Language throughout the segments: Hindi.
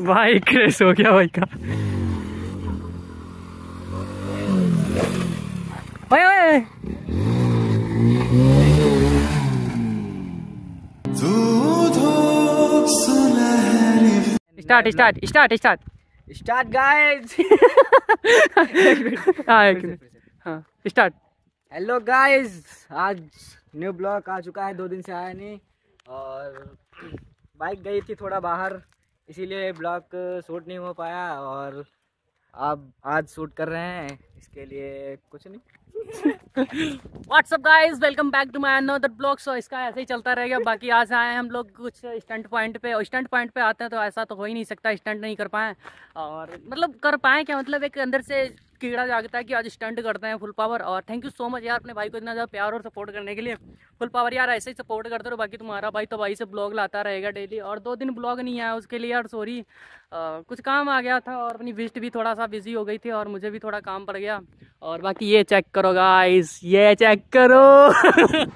भाई क्रैश हो गया भाई का। ओए ओए start start start start start guys. हाँ स्टार्ट। हेलो गाइस, आज न्यू ब्लॉग आ चुका है। 2 दिन से आया नहीं और बाइक गई थी थोड़ा बाहर, इसीलिए ब्लॉग शूट नहीं हो पाया और अब आज शूट कर रहे हैं। इसके लिए कुछ नहीं। What's up guys, welcome back to my another blog. So इसका ऐसे ही चलता रहेगा। बाकी आज आए हैं हम लोग कुछ स्टंट पॉइंट पे, और स्टंट पॉइंट पे आते हैं तो ऐसा तो हो ही नहीं सकता स्टंट नहीं कर पाए। और मतलब कर पाए क्या, मतलब एक अंदर से कीड़ा जागता है कि आज स्टंट करते हैं फुल पावर। और थैंक यू सो मच यार अपने भाई को इतना ज़्यादा प्यार और सपोर्ट करने के लिए। फुल पावर यार ऐसे ही सपोर्ट करते रहो। बाकी तुम्हारा भाई तो भाई से ब्लॉग लाता रहेगा डेली। और 2 दिन ब्लॉग नहीं आया उसके लिए यार सॉरी, कुछ काम आ गया था और अपनी विस्ट भी थोड़ा सा बिजी हो गई थी और मुझे भी थोड़ा काम पड़ गया। और बाकी ये चेक करो गाइस, ये चेक करो।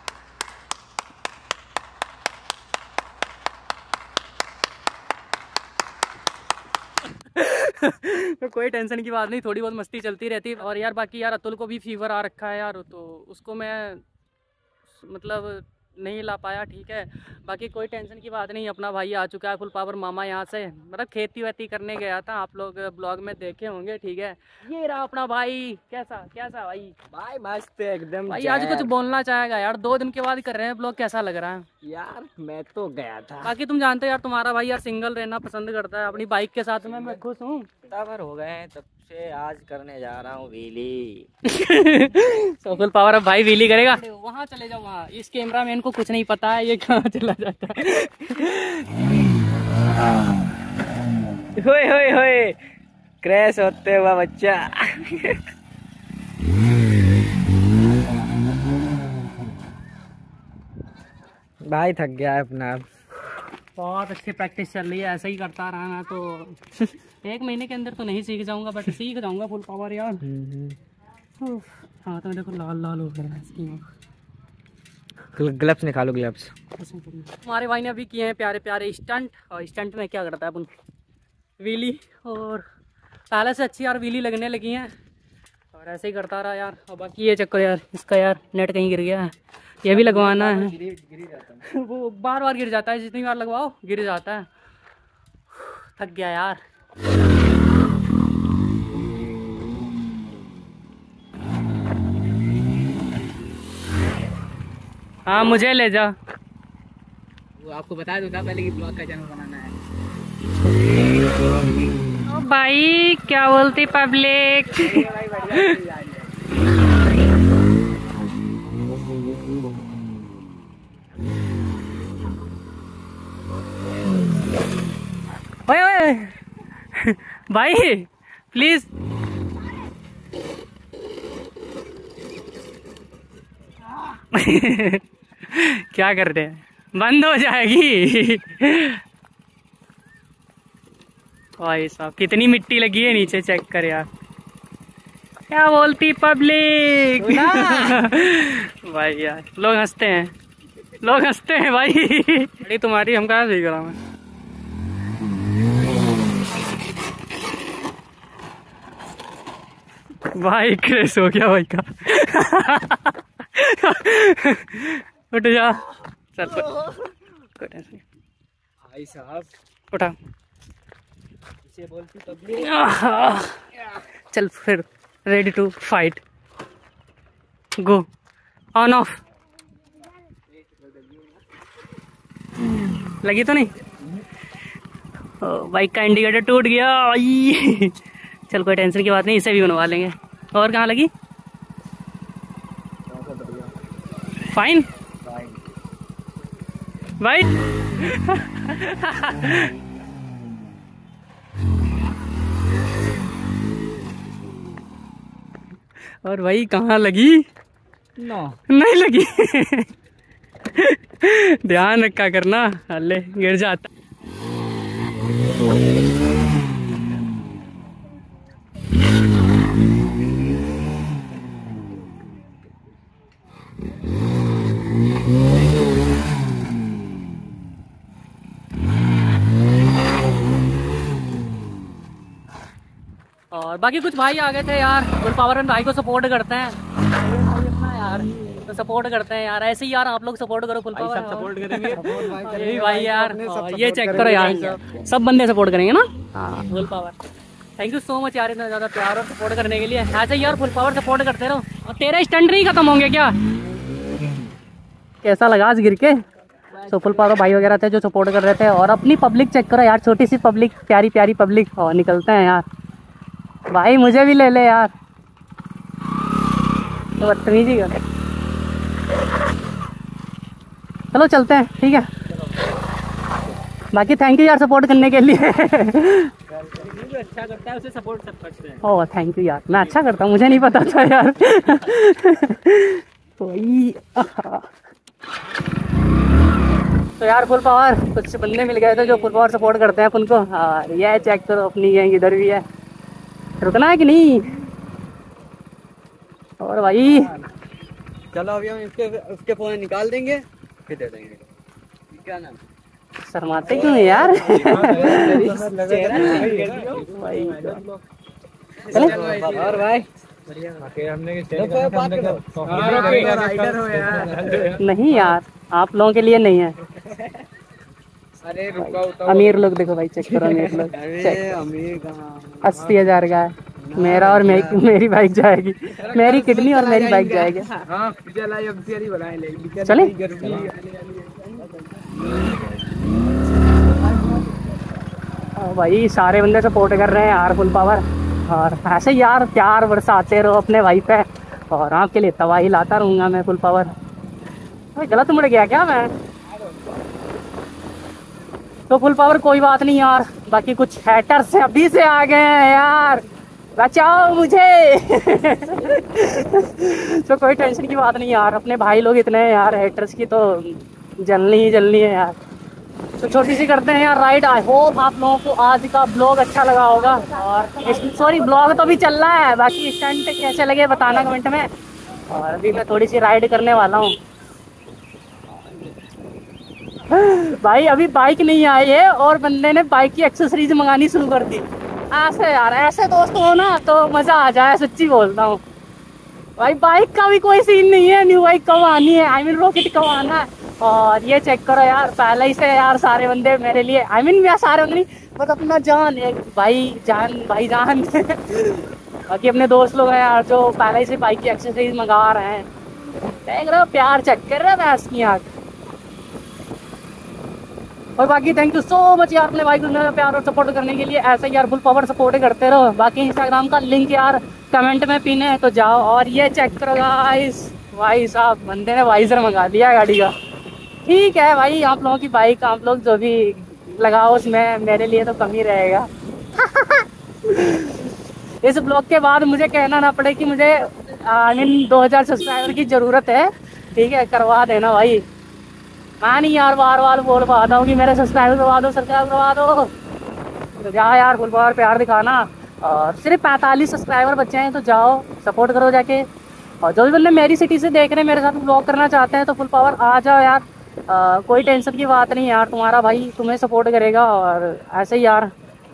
तो कोई टेंशन की बात नहीं, थोड़ी बहुत मस्ती चलती रहती है। और यार बाकी यार अतुल को भी फीवर आ रखा है यार, तो उसको मैं मतलब नहीं ला पाया, ठीक है। बाकी कोई टेंशन की बात नहीं, अपना भाई आ चुका है फुल पावर मामा यहाँ से, मतलब खेती वेती करने गया था, आप लोग ब्लॉग में देखे होंगे, ठीक है। ये रहा अपना भाई। कैसा कैसा भाई? भाई मस्त है एकदम। भाई आज कुछ बोलना चाहेगा यार, 2 दिन के बाद कर रहे हैं ब्लॉग, कैसा लग रहा है यार? मैं तो गया था। बाकी तुम जानते हो यार तुम्हारा भाई यार सिंगल रहना पसंद करता है अपनी बाइक के साथ में। मैं खुश हूँ, टावर हो गए हैं तब से आज करने जा रहा हूँ व्हीली। तो फुल पावर अब भाई व्हीली करेगा। वहाँ चले जाओ, वहाँ इस कैमरा मैन को कुछ नहीं पता है ये कहाँ चला जाता है। होए होए होए, क्रैश होते हुआ बच्चा। भाई थक गया है अपना। बहुत अच्छी प्रैक्टिस चल रही है, ऐसा ही करता रहा ना तो 1 महीने के अंदर तो नहीं सीख जाऊंगा, बट सीख जाऊंगा फुल पावर यार। हाँ तो देखो लाल लाल हो गया इसकी। ग्लव्स निकालो, ग्लव्स। हमारे भाई ने अभी किए हैं प्यारे प्यारे स्टंट। और स्टंट में क्या करता है अपन, व्हीली। और पहले से अच्छी यार व्हीली लगने लगी हैं और ऐसे ही करता रहा यार। और बाकी ये चक्कर यार, इसका यार नेट कहीं गिर गया है, ये भी लगवाना है। वो बार बार गिर जाता है, जितनी बार लगवाओ गिर जाता है। थक गया यार। हाँ मुझे ले जा। वो आपको बता दूंगा पहले कि ब्लॉग का चैनल बनाना है। ओ भाई क्या बोलती पब्लिक। ओए ओए भाई प्लीज। क्या कर रहे हैं, बंद हो जाएगी। भाई साहब कितनी मिट्टी लगी है नीचे, चेक कर यार। क्या बोलती पब्लिक। भाई यार लोग हंसते हैं, लोग हंसते हैं भाई। अरे तुम्हारी हम कहाँ सीख रहा हूँ। भाई क्रैश हो गया भाई का। उठ जा चल। भाई साहब उठा। इसे बोलती पब्लिक। चल फिर, ready to fight, go on off. लगी तो नहीं? बाइक का इंडिकेटर टूट गया भाई। चल कोई टेंशन की बात नहीं, इसे भी बनवा लेंगे। और कहाँ लगी? फाइन भाई। और भाई कहाँ लगी? नो नहीं लगी। ध्यान रखा करना, अल्ले गिर जाता। बाकी कुछ भाई आ गए थे यार, फुल पावर भाई को सपोर्ट करते हैं यार, तो सपोर्ट करते हैं यार, ऐसे ही यार आप लोग सपोर्ट करो फुल पावर, सपोर्ट करेंगे यही भाई यार। ये चेक करो यार, सब बंदे सपोर्ट करेंगे ना। हाँ full power, thank you so much यार इतना ज़्यादा प्यार और सपोर्ट करने के लिए। ऐसे ही यार फुल पावर सपोर्ट करते रहो। और तेरे स्टंट नहीं खत्म होंगे क्या? कैसा लगा आज गिर के? तो फुल पावर भाई वगैरह थे जो सपोर्ट कर रहे थे। और अपनी पब्लिक चेक करो यार, छोटी सी पब्लिक, प्यारी प्यारी पब्लिक। और निकलते हैं यार भाई, मुझे भी ले ले यार, तो बदतमीजी कर। चलो चलते हैं, ठीक है। बाकी थैंक यू यार सपोर्ट करने के लिए। अच्छा करता है उसे सपोर्ट सब करते हैं। ओह थैंक यू यार, मैं अच्छा करता हूँ, मुझे नहीं पता था यार। वही तो यार फुल पावर कुछ बंदे मिल गए थे जो फुल पावर सपोर्ट करते हैं अपन को। हाँ ये चेक करो, अपनी गैंग इधर भी है। रुकना है कि नहीं? और भाई चलो अभी हम उसके फोन निकाल देंगे फिर दे देंगे। क्या नाम? शर्माते क्यों है यार? और भाई नहीं यार, आप लोगों के लिए नहीं है। अरे रुको, अमीर लोग देखो भाई, चेक करो अमीर लोग। अमीर कहाँ? 80,000 का है मेरा, और मेरी बाइक जाएगी, मेरी किडनी और मेरी बाइक जाएगी। चले भाई, सारे बंदे सपोर्ट कर रहे हैं यार फुल पावर। और ऐसे यार प्यार बरसाते रहो अपने भाई पे, और आपके लिए तबाही लाता रहूँगा मैं फुल पावर। गलत मुड़ गया क्या मैं? तो फुल पावर कोई बात नहीं यार, बाकी कुछ हैटर्स अभी से आ गए हैं यार, बचाओ मुझे। तो कोई टेंशन की बात नहीं यार, अपने भाई लोग इतने हैं यार, हैटर्स की तो जलनी ही जलनी है यार। तो छोटी सी करते हैं यार राइड। आई होप आप लोगों को आज का ब्लॉग अच्छा लगा होगा। और सॉरी, ब्लॉग तो अभी चल रहा है, बाकी स्टंट कैसे लगे बताना कमेंट में। और अभी मैं थोड़ी सी राइड करने वाला हूँ भाई। अभी बाइक नहीं आई है और बंदे ने बाइक की एक्सेसरीज मंगानी शुरू कर दी। ऐसे यार, ऐसे दोस्त हो ना तो मज़ा आ जाए, सच्ची बोलता हूँ भाई। बाइक का भी कोई सीन नहीं है, न्यू बाइक कब आनी है, आई मीन रॉकेट कब आना है। और ये चेक करो यार, पहले ही से यार सारे बंदे मेरे लिए, आई मीन यार सारे बंदे नहीं, बस अपना जान एक भाई जान बाकी अपने दोस्त लोग हैं यार जो पहले ही से बाइक की एक्सेसरीज मंगा रहे हैं। देख रहे हो प्यार चेक कर रहे हैं इसकी आँख। और बाकी थैंक यू सो मच यार अपने भाई को प्यार और सपोर्ट करने के लिए। ऐसे यार फुल पावर सपोर्ट करते रहो। बाकी इंस्टाग्राम का लिंक यार कमेंट में पिन है, तो जाओ। और ये चेक करो गाइस, भाई साहब बंदे ने वाइजर मंगा दिया गाड़ी का। ठीक है भाई, आप लोगों की बाइक आप लोग जो भी लगाओ उसमें, मेरे लिए तो कम ही रहेगा। इस ब्लॉग के बाद मुझे कहना ना पड़े कि मुझे आई मीन 2000 सब्सक्राइबर की ज़रूरत है, ठीक है, करवा देना भाई। मैं नहीं यार बार बार बोल पाता हूँ कि मेरे सब्सक्राइबर करवा दो, सब्सक्राइब करवा दो। तो जाओ यार फुल पावर प्यार दिखाना। और सिर्फ 45 सब्सक्राइबर बच्चे हैं, तो जाओ सपोर्ट करो जाके। और जो भी बंदे मेरी सिटी से देख रहे हैं, मेरे साथ ब्लॉग करना चाहते हैं, तो फुल पावर आ जाओ यार। कोई टेंशन की बात नहीं यार, तुम्हारा भाई तुम्हें सपोर्ट करेगा। और ऐसे ही यार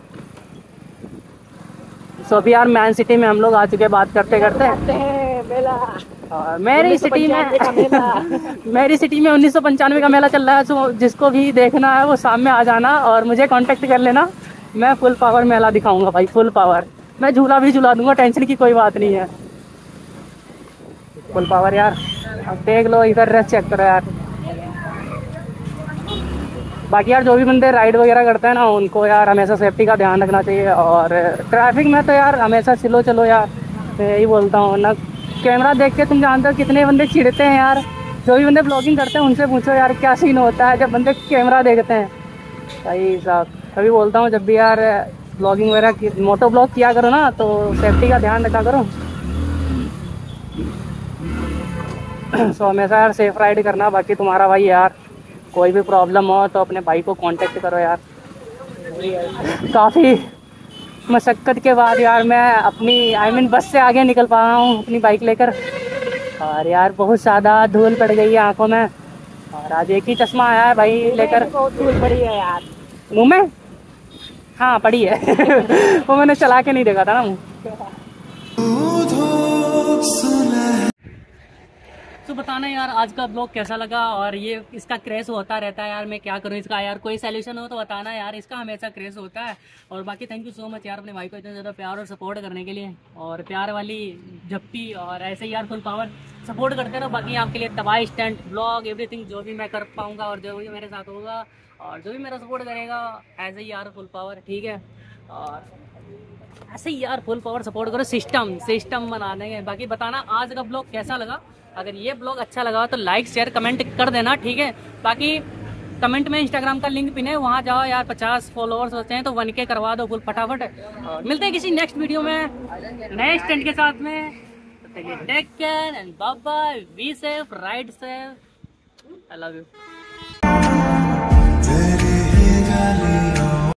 सो अभी यार मैन सिटी में हम लोग आ चुके, बात करते मेरी सिटी में मेरी सिटी में 1995 का मेला चल रहा है। सो जिसको भी देखना है वो सामने आ जाना और मुझे कांटेक्ट कर लेना। मैं फुल पावर मेला दिखाऊंगा भाई, फुल पावर। मैं झूला भी झूला दूंगा, टेंशन की कोई बात नहीं है। फुल पावर यार, अब देख लो इधर रेस चेक करो यार। बाकी यार जो भी बंदे राइड वगैरह करते हैं ना, उनको यार हमेशा सेफ्टी का ध्यान रखना चाहिए। और ट्रैफिक में तो यार हमेशा स्लो चलो यार, यही बोलता हूँ ना। कैमरा देख के तुम जानते हो कितने बंदे चिढ़ते हैं यार। जो भी बंदे ब्लॉगिंग करते हैं उनसे पूछो यार क्या सीन होता है जब बंदे कैमरा देखते हैं। भाई साहब अभी बोलता हूँ, जब भी यार ब्लॉगिंग वगैरह मोटो ब्लॉग किया करो ना, तो सेफ्टी का ध्यान रखा करो। सो हमेशा यार सेफ राइड करना। बाकी तुम्हारा भाई यार कोई भी प्रॉब्लम हो तो अपने भाई को कांटेक्ट करो यार। काफ़ी मशक्क़त के बाद यार मैं अपनी आई मीन बस से आगे निकल पा रहा हूँ अपनी बाइक लेकर। और यार बहुत ज़्यादा धूल पड़ गई है आंखों में। और आज एक ही चश्मा आया है भाई लेकर। बहुत धूल पड़ी है यार मुँह में। हाँ पड़ी है वो मैंने चला के नहीं देखा था ना। तो बताना यार आज का ब्लॉग कैसा लगा, और ये इसका क्रेश होता रहता है यार, मैं क्या करूँ इसका यार, कोई सैल्यूशन हो तो बताना यार, इसका हमेशा क्रेश होता है। और बाकी थैंक यू सो मच यार अपने भाई को इतना ज़्यादा प्यार और सपोर्ट करने के लिए, और प्यार वाली झप्पी, और ऐसे ही यार फुल पावर सपोर्ट करते रहो। बाकी आपके लिए तबाही स्टंट ब्लॉग एवरीथिंग जो भी मैं कर पाऊँगा और जो भी मेरे साथ होगा और जो भी मेरा सपोर्ट करेगा ऐसे ही यार फुल पावर, ठीक है। और ऐसे ही यार फुल पावर सपोर्ट करो, सिस्टम बना देंगे। बाकी बताना आज का ब्लॉग कैसा लगा, अगर ये ब्लॉग अच्छा लगा तो लाइक शेयर कमेंट कर देना, ठीक है। बाकी कमेंट में इंस्टाग्राम का लिंक पिन है, वहाँ जाओ यार, 50 फॉलोअर्स होते हैं तो 1K करवा दो फुल फटाफट। और मिलते हैं किसी नेक्स्ट वीडियो में नए स्टंट के साथ में। Take care and bye bye, be safe, ride safe, I love you.